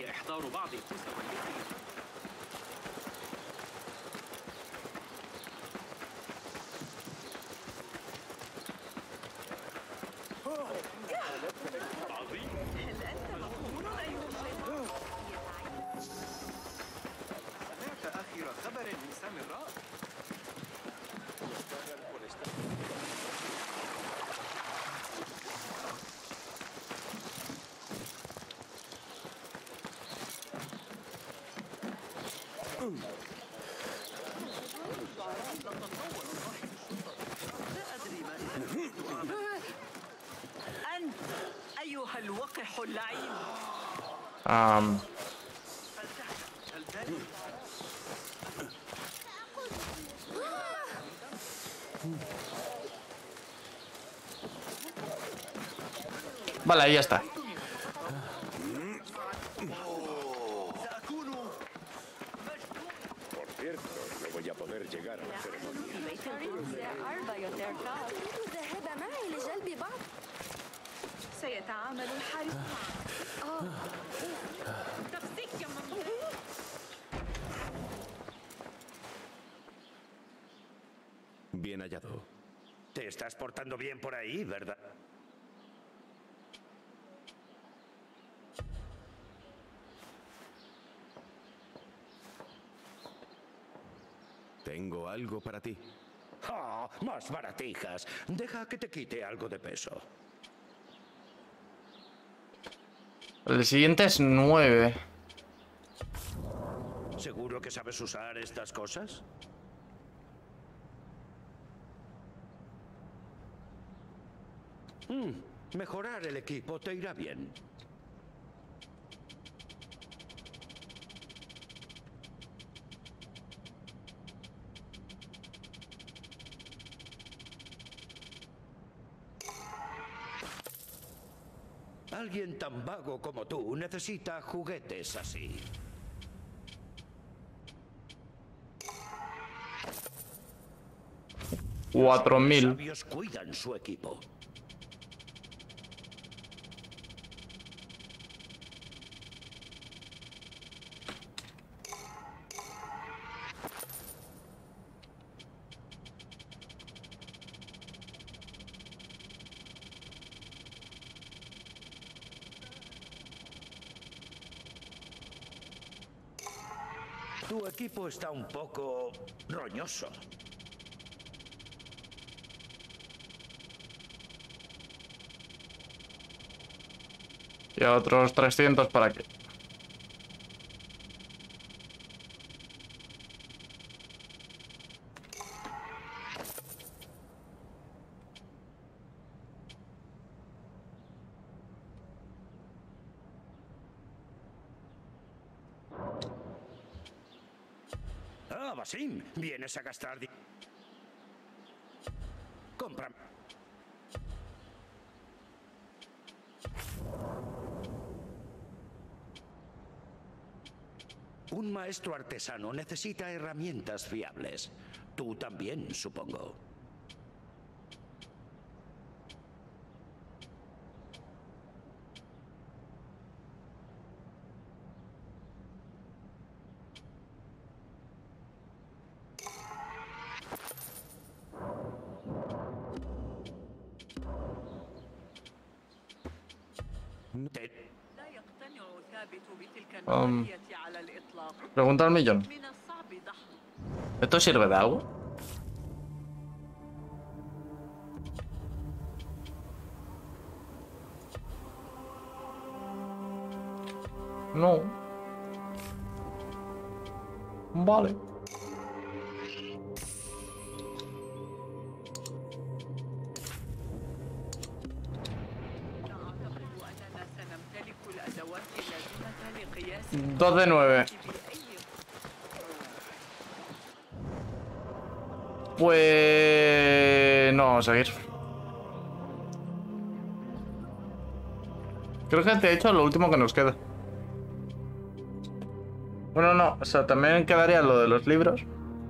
إحضار بعض الكسوة التي سمعت آخر خبر من سامراء؟ أنت أيها الوقح اللعين. Vale, ahí ya está. Por cierto, no voy a poder llegar a la ceremonia. سيتعامل الحارس تفسيك يا Bien hallado. Te estás portando bien por ahí, ¿verdad? Tengo algo para ti. ¡Ah! Más baratijas. Deja que te quite algo de peso. El siguiente es 9. ¿Seguro que sabes usar estas cosas? Mejorar el equipo te irá bien. Alguien tan vago como tú necesita juguetes así. Los 4000. sabios cuidan su equipo. Tu equipo está un poco roñoso. Y otros 300 para qué. Ah, Basim, ¿vienes a gastar Compra. Un maestro artesano necesita herramientas fiables. Tú también, supongo. لا يقتنع ثابت بتلك النظرية على الإطلاق. Pregunta al millón. من الصعب ضحك. ¿Esto sirve de algo? No. Vale. لا أعتقد أننا سنمتلك الأدوات اللازمة لقياس 2 de 9. Pues... no, vamos a seguir. Creo que te he hecho lo último que nos queda. Bueno, no, o sea, también quedaría lo de los libros.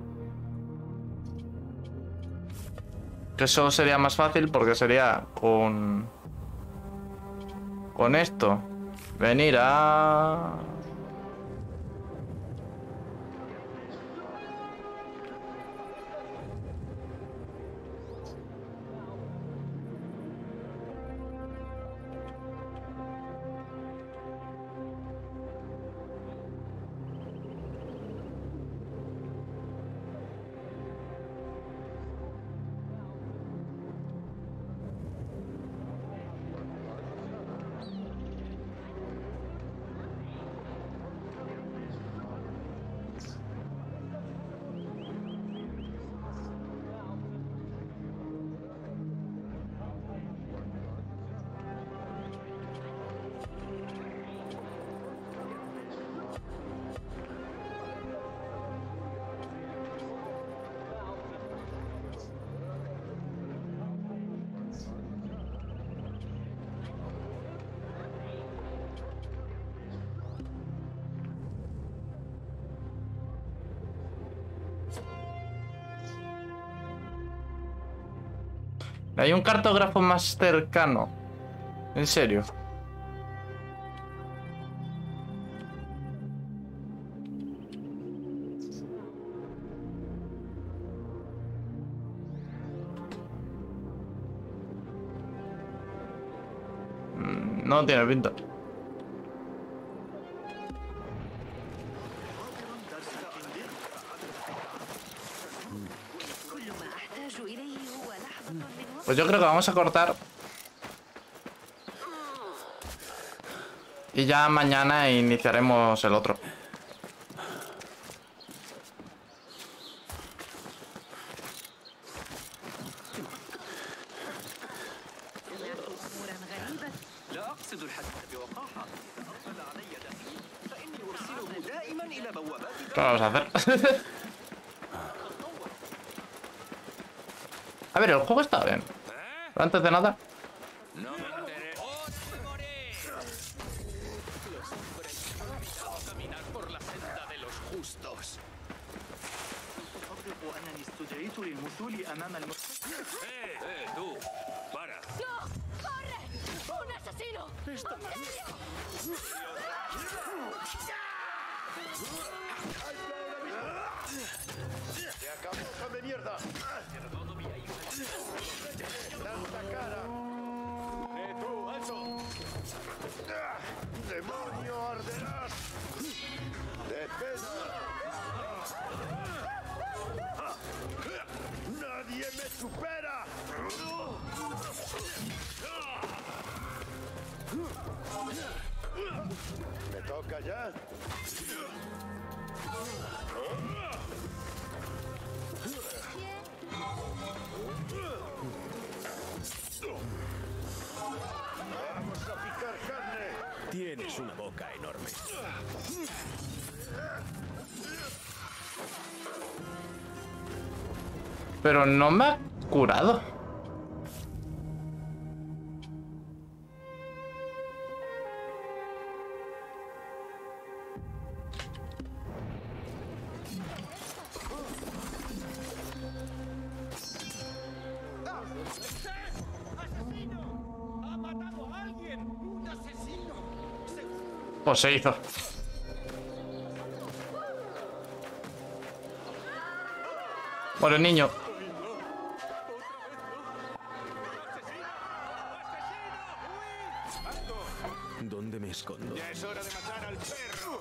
Que eso sería más fácil porque sería con esto venir a Hay un cartógrafo más cercano. En serio. No tiene pinta. Pues yo creo que vamos a cortar. Y ya mañana iniciaremos el otro. لا أقصد الحديث بوقاحة. إذا أرسل علي دخيل فإني أرسله دائما إلى بوابات ¿Qué vamos a hacer? A ver, el juego está bien. Pero antes de nada... No me enteré. Caminar por la senda de los justos. أصدق أنني استدعيت للمثول أمام المستشفى. Tú. Para. ¡Un asesino! ¡De mierda! ¡Tanta cara! ¡Tú, alto! ¡Demonio, arderás! ¡De pena! ¡Nadie me supera! ¿Me toca ya? ¡Vamos a picar carne! Tienes una boca enorme. Pero no me ha curado. Pues se hizo. Bueno, niño. ¿Dónde me escondo? ¡Ya es hora de matar al perro!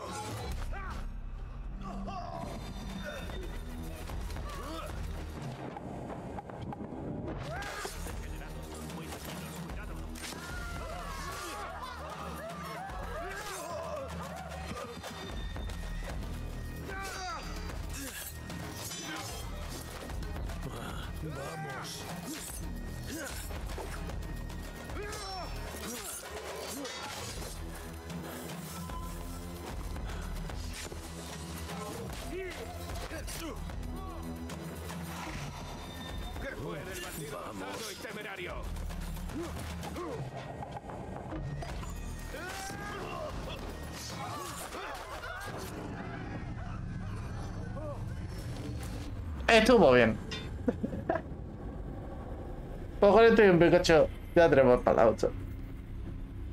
¿Qué fue del bandido osado y temerario? Estuvo bien. Pues con esto y un Pikachu ya tenemos para la 8.